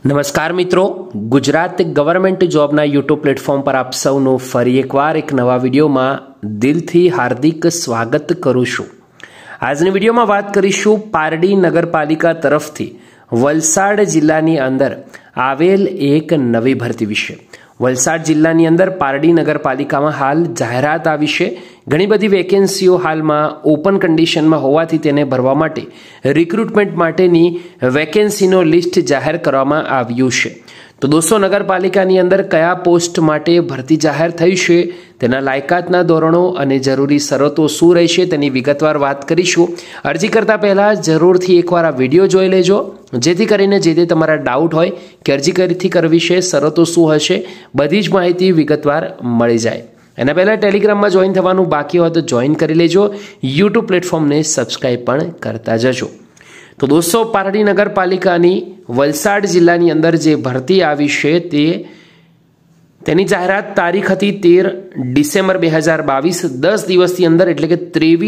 નમસ્કાર મિત્રો, ગુજરાત ગવર્મેન્ટ જોબના યુટ્યુબ પ્લેટફોર્મ પર આપ સૌનું ફરી એકવાર એક નવા વિડીયોમાં દિલથી હાર્દિક સ્વાગત કરું છું। આજની વિડીયોમાં વાત કરીશું પારડી નગરપાલિકા તરફથી વલસાડ જિલ્લાની અંદર આવેલ એક નવી ભરતી વિશે। વલસાડ જિલ્લાની અંદર પારડી નગરપાલિકામાં હાલ જાહેરાત આવી છે। ઘણી બધી વેકેન્સીઓ હાલમાં ઓપન કન્ડિશનમાં હોવાથી તેને ભરવા માટે રિક્રુટમેન્ટ માટેની વેકેન્સીનો લિસ્ટ જાહેર કરવામાં આવ્યું છે। તો દોસ્તો, નગરપાલિકાની અંદર કયા પોસ્ટ માટે ભરતી જાહેર થઈ છે, તેના લાયકાતના ધોરણો અને જરૂરી શરતો શું રહેશે તેની વિગતવાર વાત કરીશું। અરજી કરતા પહેલાં જરૂરથી એકવાર આ વિડીયો જોઈ લેજો, જેથી કરીને જે તે તમારા ડાઉટ હોય કે અરજી કઈથી કરવી છે, શરતો શું હશે, બધી જ માહિતી વિગતવાર મળી જાય। એના પહેલાં ટેલિગ્રામમાં જોઈન થવાનું બાકી હોય તો જોઈન કરી લેજો, યુટ્યુબ પ્લેટફોર્મને સબસ્ક્રાઈબ પણ કરતા જજો। તો દોસ્તો, પારડી નગરપાલિકાની વલસાડ જિલ્લાની અંદર જે ભરતી આવી છે તેની જાહેરાત તારીખ હતી 13 ડિસેમ્બર 2022। 10 દિવસની અંદર એટલે કે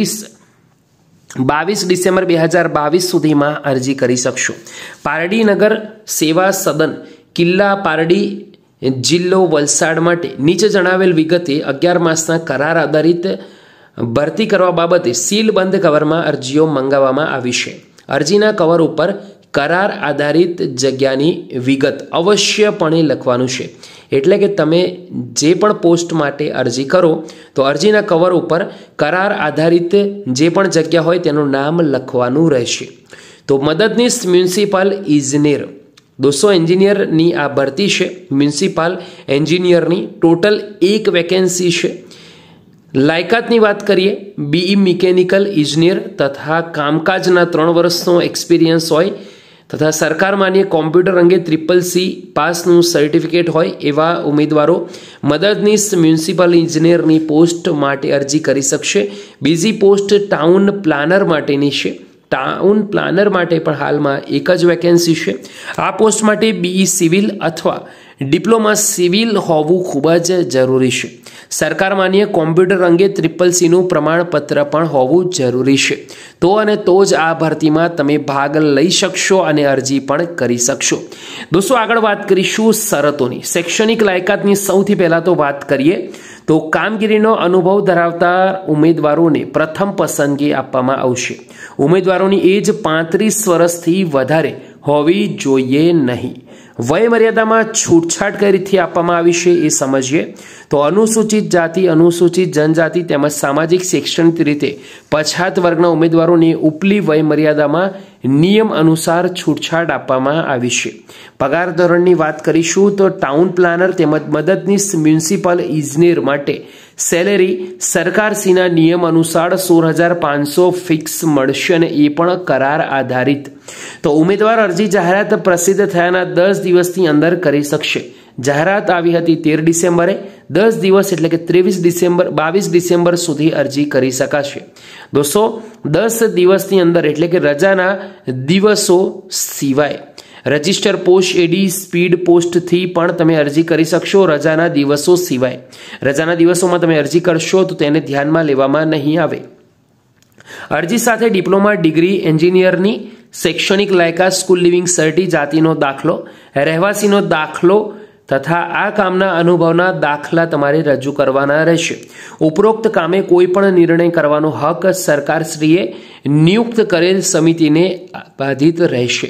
22 ડિસેમ્બર 2022 સુધીમાં અરજી કરી શકશો। પારડી નગર સેવા સદન કિલ્લા પારડી જિલ્લો વલસાડ માટે નીચે જણાવેલ વિગતે 11 માસના કરાર આધારિત ભરતી કરવા બાબતે સીલબંધ કવરમાં અરજીઓ મંગાવવામાં આવી છે। અરજીના કવર ઉપર કરાર આધારિત જગ્યાની વિગત અવશ્યપણે લખવાનું છે। એટલે કે તમે જે પણ પોસ્ટ માટે અરજી કરો તો અરજીના કવર ઉપર કરાર આધારિત જે પણ જગ્યા હોય તેનું નામ લખવાનું રહેશે। તો મદદનીશ મ્યુનિસિપલ ઇજનેર, દોસ્તો એન્જિનિયરની આ ભરતી છે। મ્યુનિસિપલ એન્જિનિયરની ટોટલ 1 વેકેન્સી છે। લાયકાતની વાત કરીએ, બીઈ મિકેનિકલ ઇજનેર તથા કામકાજના 3 વર્ષનો એક્સપિરિયન્સ હોય તથા સરકાર માન્ય કોમ્પ્યુટર અંગે CCC પાસનું સર્ટિફિકેટ હોય એવા ઉમેદવારો મદદનીશ મ્યુનિસિપલ ઇજનેરની પોસ્ટ માટે અરજી કરી શકશે। બીજી પોસ્ટ ટાઉન પ્લાનર માટેની છે। ટાઉન પ્લાનર માટે પણ હાલમાં 1 જ વેકેન્સી છે। આ પોસ્ટ માટે બીઈ સિવિલ અથવા ડિપ્લોમા સિવિલ હોવું ખૂબ જ જરૂરી છે। સરકાર માન્ય કોમ્પ્યુટર અંગે CCCનું પ્રમાણપત્ર પણ હોવું જરૂરી છે। તો જ આ ભરતીમાં તમે ભાગ લઈ શકશો અને અરજી પણ કરી શકશો। દોસ્તો, આગળ વાત કરીશું શરતોની। શૈક્ષણિક લાયકાતની સૌથી પહેલાં તો વાત કરીએ તો કામગીરીનો અનુભવ ધરાવતા ઉમેદવારોને પ્રથમ પસંદગી આપવામાં આવશે। ઉમેદવારોની એજ 35 વર્ષથી વધારે હોવી જોઈએ નહીં। વય મર્યાદામાં છૂટછાટ કઈ રીતે આપવામાં આવી છે એ સમજીએ તો અનુસૂચિત જાતિ, અનુસૂચિત જનજાતિ તેમજ સામાજિક શૈક્ષણિક રીતે પછાત વર્ગના ઉમેદવારોને ઉપલી વય મર્યાદામાં નિયમ અનુસાર છૂટછાટ આપવામાં આવી છે। પગાર ધોરણની વાત કરીશું તો ટાઉન પ્લાનર તેમજ મદદનીશ મ્યુનિસિપલ ઇજનેર માટે સેલેરી સરકારશ્રીના નિયમ અનુસાર 16,500 ફિક્સ મળશે અને એ પણ કરાર આધારિત। તો ઉમેદવાર અરજી જાહેરાત પ્રસિદ્ધ થયાના 10 દિવસની અંદર કરી શકશે। જાહેરાત આવી હતી 13 ડિસેમ્બરે। 10 દિવસ એટલે કે 22 ડિસેમ્બર સુધી અરજી કરી શકાશે। દોસ્તો, 10 દિવસની અંદર એટલે કે રજાના દિવસો સિવાય રજિસ્ટર પોસ્ટ એડી સ્પીડ પોસ્ટથી પણ તમે અરજી કરી શકશો। રજાના દિવસો સિવાય રજાના દિવસોમાં તમે અરજી કરશો તો તેને ધ્યાનમાં લેવામાં નહીં આવે। અરજી સાથે ડિપ્લોમા ડિગ્રી એન્જિનિયરની શૈક્ષણિક લાયકાત, સ્કૂલ લિવિંગ સર્ટી, જાતિનો દાખલો, રહેવાસીનો દાખલો તથા આ કામના અનુભવના દાખલા તમારે રજૂ કરવાના રહેશે। ઉપરોક્ત કામે કોઈ પણ નિર્ણય કરવાનો હક સરકારશ્રીએ નિયુક્ત કરેલ સમિતિને બાધિત રહેશે।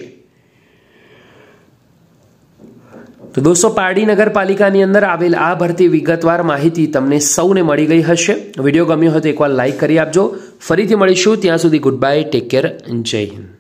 તો દોસ્તો, પારડી નગરપાલિકાની અંદર આવેલ આ ભરતી વિગતવાર માહિતી તમને સૌને મળી ગઈ હશે। વિડીયો ગમ્યો હોય તો એકવાર લાઈક કરી આપજો। ફરીથી મળીશું, ત્યાં સુધી ગુડ બાય, ટેક કેર, જય હિન્દ।